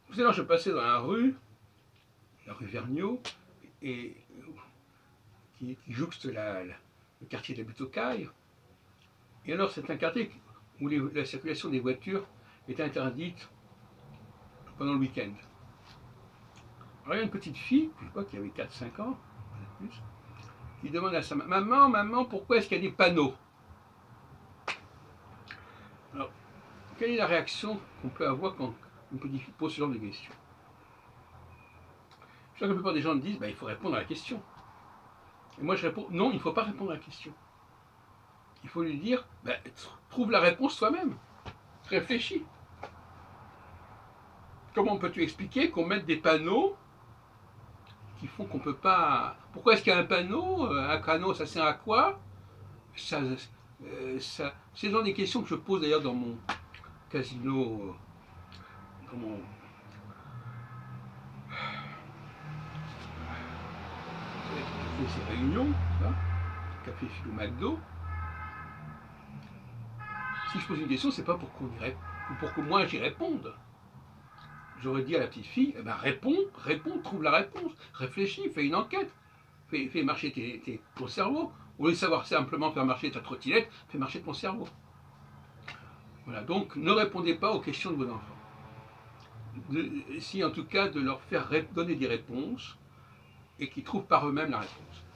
Tout à l'heure, je passais dans la rue Vergniaud, et qui jouxte le quartier de la Butte aux Cailles. Et alors, c'est un quartier où la circulation des voitures est interdite pendant le week-end. Alors, il y a une petite fille, je crois, qui avait 4-5 ans, peut-être plus, qui demande à sa maman, maman, pourquoi est-ce qu'il y a des panneaux? Alors, quelle est la réaction qu'on peut avoir quand une petite fille pose ce genre de questions? Je crois que la plupart des gens disent, il faut répondre à la question. Et moi, je réponds, non, il ne faut pas répondre à la question. Il faut lui dire, trouve la réponse toi-même. Réfléchis. Comment peux-tu expliquer qu'on mette des panneaux qui font qu'on ne peut pas... Pourquoi est-ce qu'il y a un panneau? Un panneau, ça sert à quoi? C'est dans des questions que je pose d'ailleurs dans mon casino, dans mon... Je fais ces réunions, ça, Café Philo McDo. Si je pose une question, c'est pas pour que moi j'y réponde. J'aurais dit à la petite fille, réponds, trouve la réponse, réfléchis, fais une enquête, fais marcher ton cerveau. Au lieu de savoir simplement faire marcher ta trottinette, fais marcher ton cerveau. Voilà, donc ne répondez pas aux questions de vos enfants. Si en tout cas de leur faire donner des réponses et qu'ils trouvent par eux-mêmes la réponse.